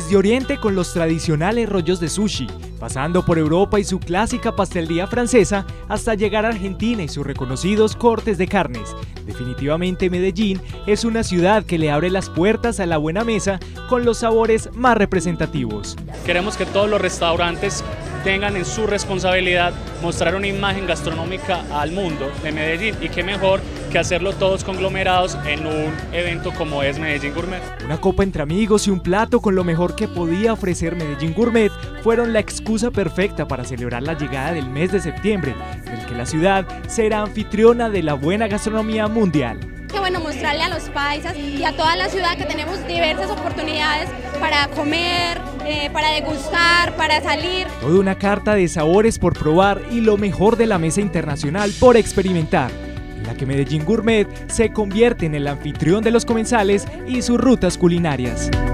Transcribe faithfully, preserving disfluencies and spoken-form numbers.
Desde Oriente con los tradicionales rollos de sushi, pasando por Europa y su clásica pastelería francesa, hasta llegar a Argentina y sus reconocidos cortes de carnes. Definitivamente Medellín es una ciudad que le abre las puertas a la buena mesa con los sabores más representativos. Queremos que todos los restaurantes tengan en su responsabilidad mostrar una imagen gastronómica al mundo de Medellín, y qué mejor que hacerlo todos conglomerados en un evento como es Medellín Gourmet. Una copa entre amigos y un plato con lo mejor que podía ofrecer Medellín Gourmet fueron la excusa perfecta para celebrar la llegada del mes de septiembre, en el que la ciudad será anfitriona de la buena gastronomía mundial. Qué bueno mostrarle a los paisas y a toda la ciudad que tenemos diversas oportunidades para comer, eh, para degustar, para salir. Toda una carta de sabores por probar y lo mejor de la mesa internacional por experimentar, en la que Medellín Gourmet se convierte en el anfitrión de los comensales y sus rutas culinarias.